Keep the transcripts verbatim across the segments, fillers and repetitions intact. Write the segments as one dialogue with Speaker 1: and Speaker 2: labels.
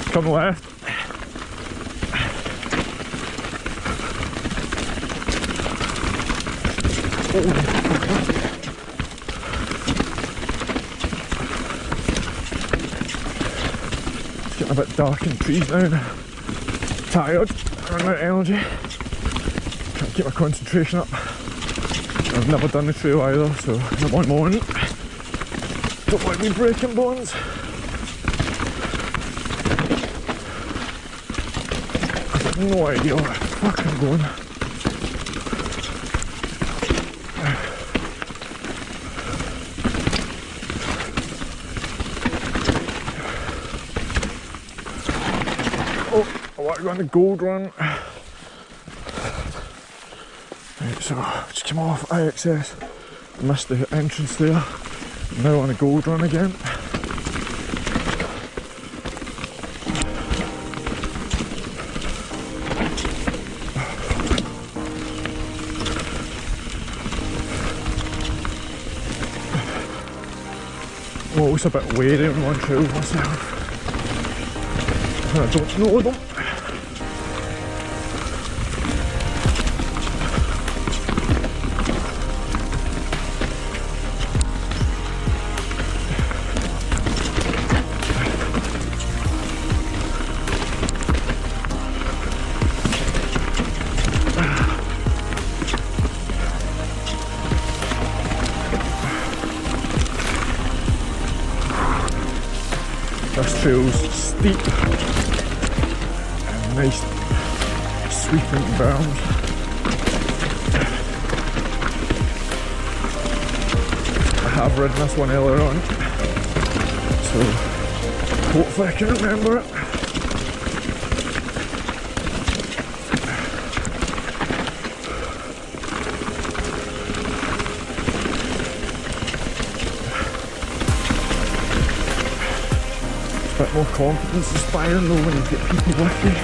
Speaker 1: come left. It's getting a bit dark in the trees now and I'm tired, running out of energy. Trying to keep my concentration up. I've never done the trail either, so in one moment, don't want to be breaking bones. I've no idea where the fuck I'm going. Oh, I want to go on the gold run. Right, so just came off I X S, missed the entrance there. Now on a gold run again. I'm always a bit wary on one trail myself. I don't know them. This trail's steep and nice sweeping berms. I have ridden this one earlier on, so hopefully I can remember it. Bit more confidence inspiring though when you get people with you.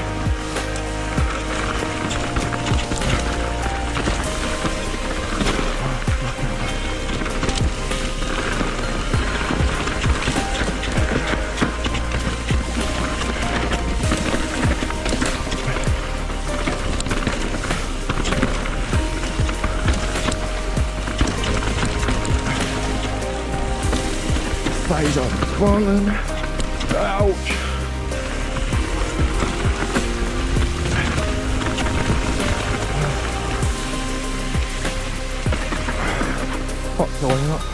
Speaker 1: Thighs are burning. Ouch! What's going up?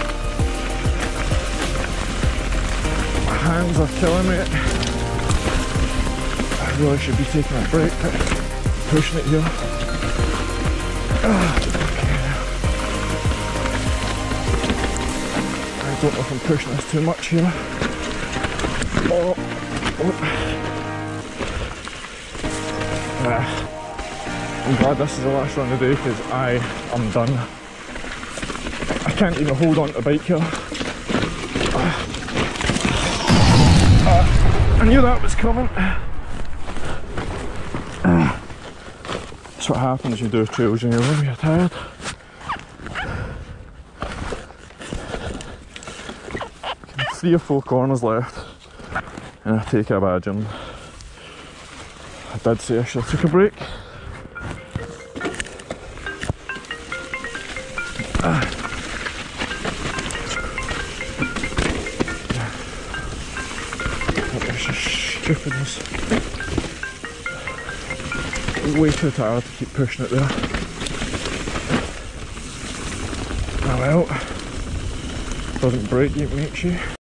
Speaker 1: My hands are killing me. I really should be taking a break, but pushing it here. Ah, okay. I don't know if I'm pushing this too much here. Oh, oh. Uh, I'm glad this is the last run of the day because I am done. I can't even hold on to the bike here. Uh, uh, I knew that was coming. Uh, that's what happens when you do trails and you're really tired. Three or four corners left. And I take a badge and I did say I should have took a break. Ah. This is stupidness. Way too tired to keep pushing it there. Oh well, doesn't break you, it makes you.